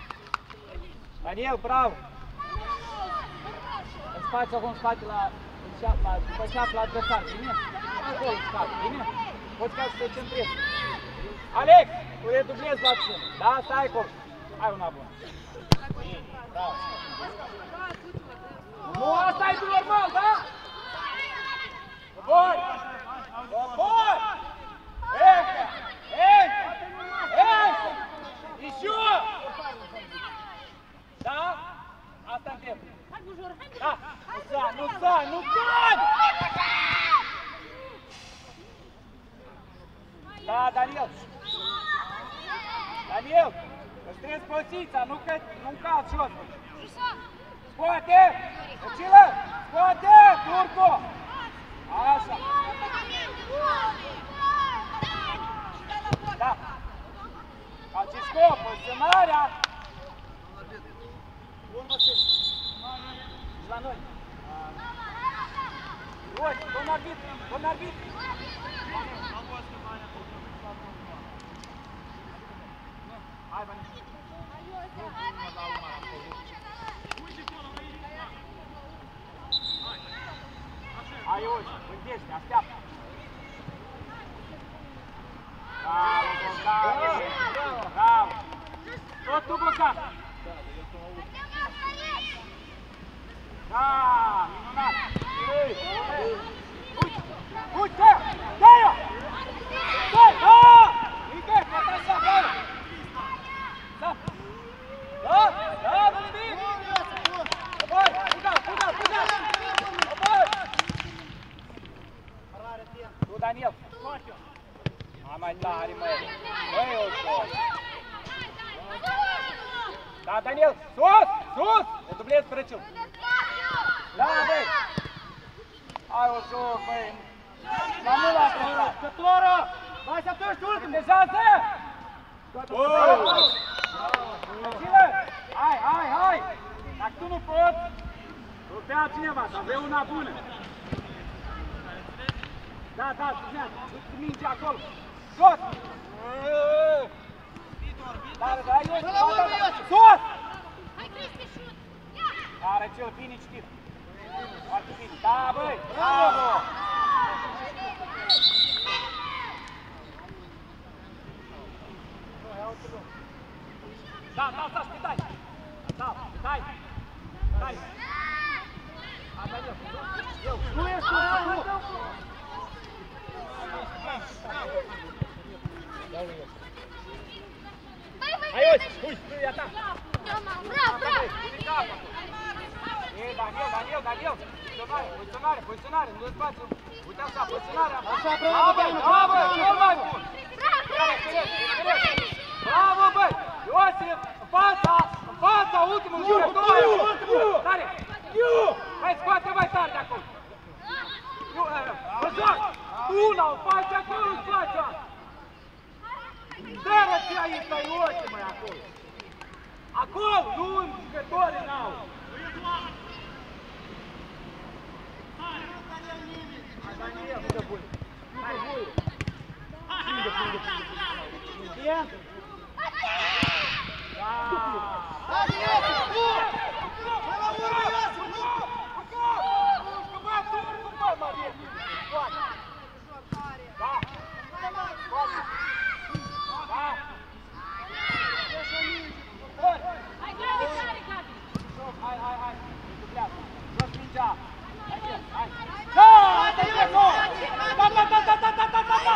Speaker 5: Daniel, bravo! În spate, acum în spate la... în șapla, după șapla adversar, bine? Acolo scapi, bine? Poți ca să te centrezi. Alex, tu redublezi la țină. Da, stai acolo. Ai una bună. Da. Nu, asta e normal, da? Boi! Boi! Encă! Encă! Encă! Еще! Da? Asta întreb. Da! Nu sani, nu sani, nu sani! Da, Daniel! Daniel! Îți trebuie poziția, nu că nu-mi calci jos! Scoate! Căcilă! Scoate! Turco! Așa! Da! Calcisco, poziționarea! Bun, Vasil! Și la noi! Roși, domn arbitru! Domn arbitru! Hai, Vani! Hai, Oși, gândește, așteaptă! Bravo, Bogdan! Bravo! Tot tu, Bogdan! Da, minunat! Uite! Uite! Dă-i-o! Dă-i! Da! Uite! Poate așa, dă-i-o! Da! Da! Da, nu nimic! Apoi! Puga! Puga! Puga! Apoi! Tu, Daniel! Hai mai tare, măi! Băi, Oșor! Da, Daniel! Sus! Sus! Ne dublezi Crăciun! Da, băi! Hai, Oșor, băi! La nu la presa! Cătoră! Mai să atunci tu ultim! Dejează! Căcilă! Hai, hai, hai! Dacă tu nu poți, îl pe altcineva, să avea una bună! Da, da, Suzean, du-ți minge acolo! Sus! Da, da, da, eu, da, da, da, sus!
Speaker 2: Hai, Cristi, șut!
Speaker 5: Are cel bine citit. Foarte bine. Da, băi, bravo! Da, da, da, stai, dai! Da, dai! Dai! Hai, Daniel, eu, nu ești tu, nu! Hai, uite, uite, e a ta!
Speaker 2: Bravo, bravo!
Speaker 5: Ei, Daniel, Daniel, Daniel! Poziționare, poziționare, poziționare, nu spațiu! Uite așa, poziționarea! Așa, bravo, bravo, bravo, cel mai bun! Bravo, băi! Iosif, în fața, în fața, ultimul jucător! Tare! Hai, scoate mai tare de acolo! Răzor! Tu l-au faci acolo, îți place! Dă-ră-ți aici, ai ochi, măi, acolo! Acolo, nu în jucătorii n-au! Hai, Daniel, nu dă bun! Hai, bun! Prinde, prinde, prinde! Prinde! Da, Iosif, nu! Hai la urmă, Iosif, nu! Acolo! Nu, bă, turcu, bă, Marie! Scoate! Da! Scoate! Da!
Speaker 2: Hai, Gabi, Gabi, Gabi!
Speaker 5: Hai, hai, hai! Dublează! Jos mingea! Hai, hai! Da! Da, da, da, da, da, da, da, da, da!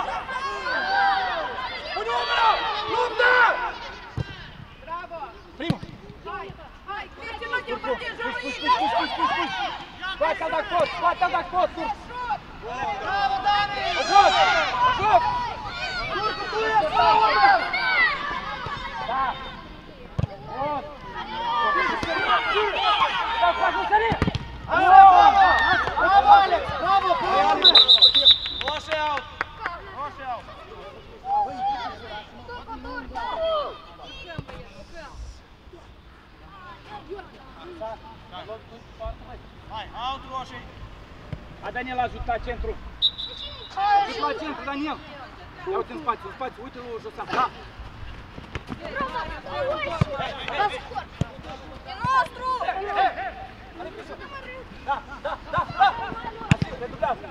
Speaker 5: Pune umără! Luptă!
Speaker 2: Bravo!
Speaker 5: Primul!
Speaker 2: Hai, hai, Cristi, nu te protejează aici!
Speaker 5: Puși, puși, puși, puși! Scoate-l dacă poți, scoate-l dacă poți, Turc!
Speaker 2: Bravo, Dani!
Speaker 5: Ajut! Ajut! Turcu, tu ești bravo! Da! Bun! Da, faci un sărit!
Speaker 3: Bravo! Bravo, Alex! Bravo, bravo!
Speaker 4: Roșe out! Roșe out! Hai, out, roșe!
Speaker 5: A, Daniel a ajutat centru! Ajut la centru, Daniel! Ia uite în spațiu, în spațiu, uite-l lui Josan! Da!
Speaker 2: E nostru!
Speaker 5: Da, da, da, da! se dublează.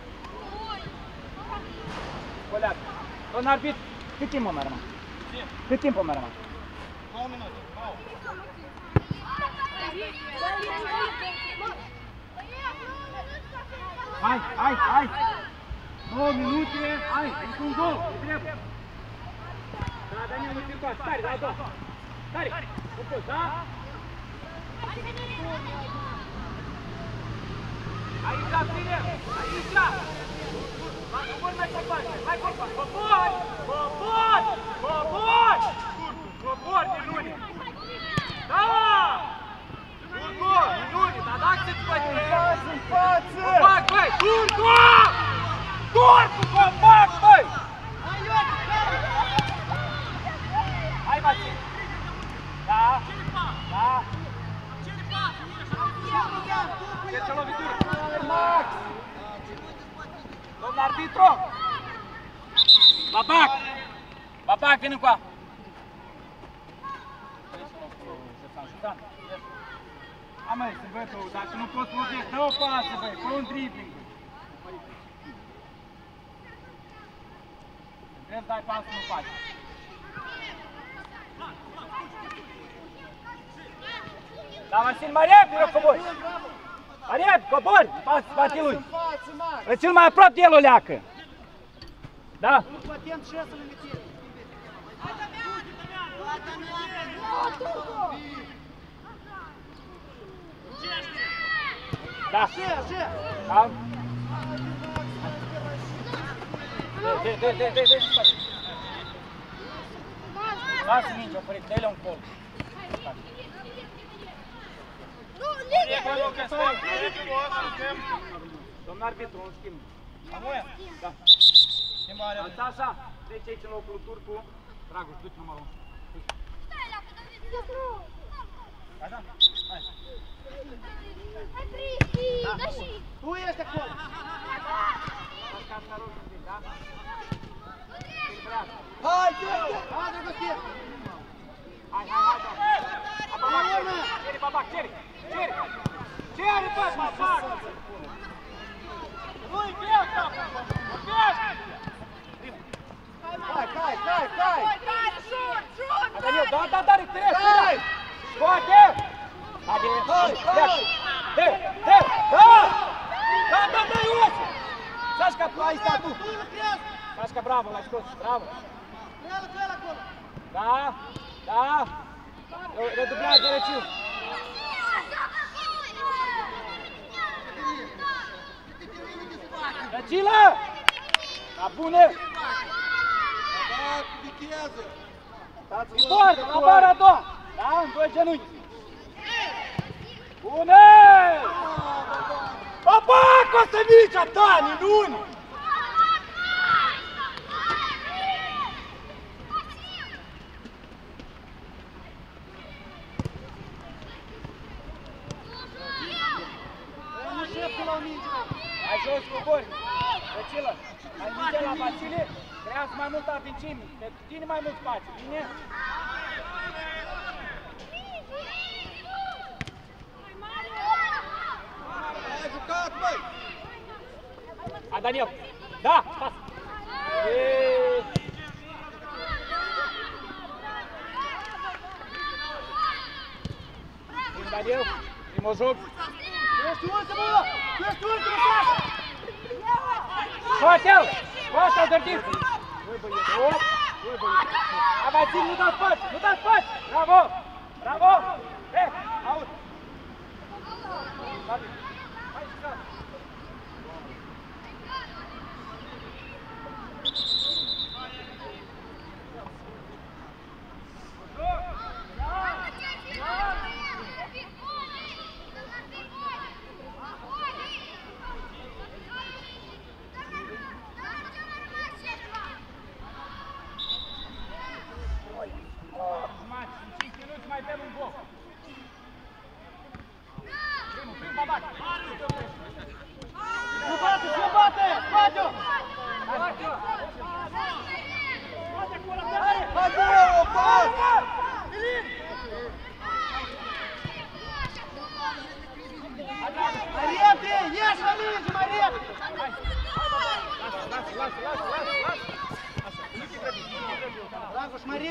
Speaker 5: Coleac. Domn arbitru, cât timp mai rămas? Cât timp mai rămas?
Speaker 3: nouă minute. nouă.
Speaker 5: Hai, hai, hai! nouă minute, hai, încă un gol, e drept! Da, Daniel, nu ți-l coați, tare, da, da! Tare, o poți, da? Aici, bine, aici! Mai mai copaci, mai copaci, cobori! Cobori! Cobori! Cobori, minuni! Da! Turco, minuni, dar dacă se-ți poate... În față! Copac, băi! Turco! Turco, copac, băi! Hai, Vasil! Da! Da! Ce lovitură! Max! Domn arbitru! Babac! Babac, vine încoa! A, măi, să văd, bă, dacă nu poți lovești, dă o pasă, băi, fă un dribbling. Trebuie să dai pasă, nu faci. Da, Vasil, mai repede, cobori! Mai repede, cobori! Pas spate lui! Răți-l mai aproape de el, o leacă! Da? Da. Da. De, de, de, de, de, lasă mingea, părinte, dă-i-le un col. Domn arbitru, un schimb. Amuia? Da. Schimbarea. Ați așa, trece aici în locul lui Turcu. Dragoș, du-te numărul unu. Hai, da? Hai.
Speaker 2: Hai, Cristi, dă și...
Speaker 3: Tu ești acolo! Hai, du-te! Hai, Dragostin!
Speaker 5: Hai, hai, hai, da! Babac, ceri, babac, ceri! Ceri! Ceri, bă, babac! Nu-i greu, capă!
Speaker 3: Hai, hai, hai, hai!
Speaker 5: Hai, Daniel, da, da, da, recuperează! Hai! Scoate! Haide, hai, hai! Dă, dă, da! Da, da, da, Ios! Sașca, ai stat tu! Sașca, bravo, l-ai scos, bravo! Da, da! Redublează, Răciu! Răcilă! La bună! Îi la bara a doua! Da, în doi genunchi! Bună! Babac, o să mingea ta, minuni! Hai jos, cobori! Răcilă! Ai mingea la Vasile? Creați mai mult adâncime, pentru tine mai mult spațiu, bine?
Speaker 3: Ai jucat, băi!
Speaker 5: Hai, Daniel! Da! Pas! Eee! Bine, Daniel! Primul joc!
Speaker 3: Tu ești ultimul! Tu ești ultimul, Sașa!
Speaker 5: Scoate-l! Scoate-l, Dărdiv! Băi, băieți! Băi, băieți! Hai, mai țin, nu dați pași! Nu dați pași! Bravo! Bravo! He! Aud! Hai, jucat! Mai bem un gol. Primul, primul, babac.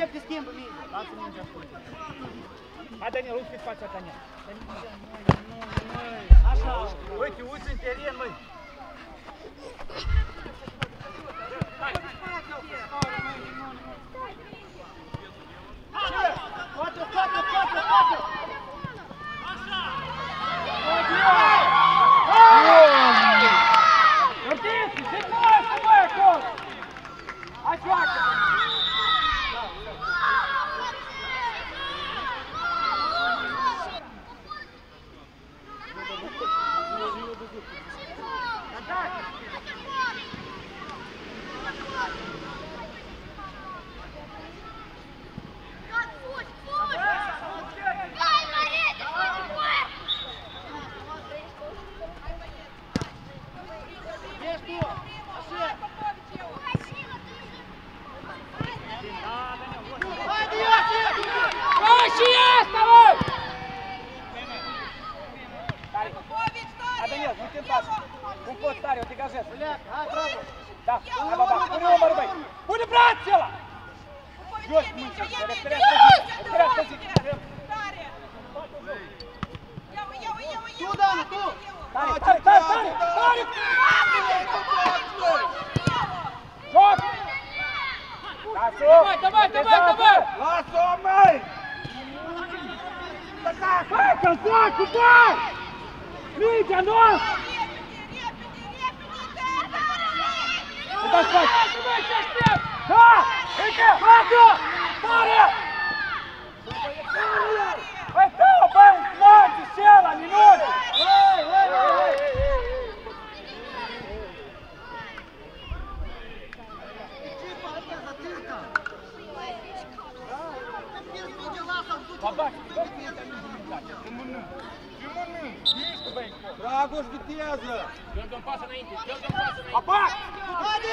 Speaker 3: repede schimbă mingea. Lasă mingea acolo.
Speaker 5: Hai, Daniel, uite cât faci, Daniel.
Speaker 3: Așa.
Speaker 5: Uite, uite în teren, măi.
Speaker 3: Scoate-o, scoate-o, scoate-o, scoate-o!
Speaker 5: Ortiz, ce faci, ce faci acolo? Hai, joacă! Da, hai, baba, pune umărul, băi! Pune brațul ăla! Jos, mânci, respirează poziție, respirează poziție!
Speaker 3: Tu, Danu, tu!
Speaker 5: Tare, tare, tare, tare, tare! Joc! Lasă-o! Давай, давай, давай! Lasă-o, măi! Hai, că joacă, băi! Mingea noastră! Da, faci! Da! Încă! Facă! Tare! Băi, tu, băi, măci, și ăla, minut! Hei, hei, hei, hei! Baba, dă-mi mintea mintea, cu mână! Cu mână! Mișcă, băi, încolo! Dragoș, vitează!
Speaker 1: Dă-mi un pas înainte, dă-mi un pas înainte!
Speaker 5: Apac!
Speaker 3: Haide!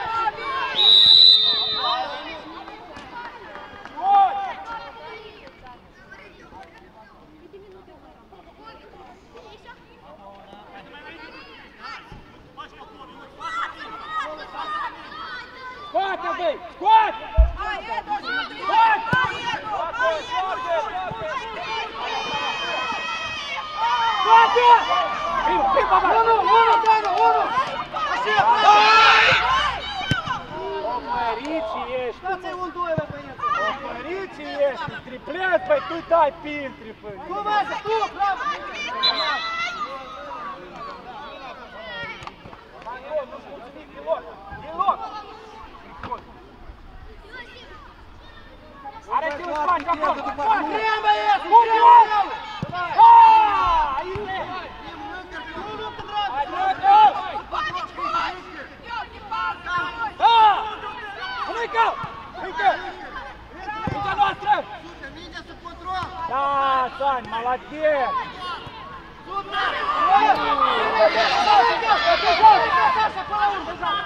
Speaker 5: Scoate, băi! Scoate! Scoate! Scoate! Vino, vino, baba!
Speaker 3: Unu, unu, Danu, unu! Așa,
Speaker 5: O, mărici ești!
Speaker 3: dați-i un doi la băieță!
Speaker 5: O, mărici ești! Tripleți, băi, tu dai pintri, băi!
Speaker 3: Tu, Vasă, tu, bravo!
Speaker 5: Mangol, nu-ți mulțumim deloc! Deloc! Are ce îți faci acolo!
Speaker 3: Trei, băieță!
Speaker 5: Pune omul! Aaaa! Ile! Hai, dragă! Da! Încă! Încă! Mingea noastră! Da, Sani, молодец!
Speaker 3: Супер!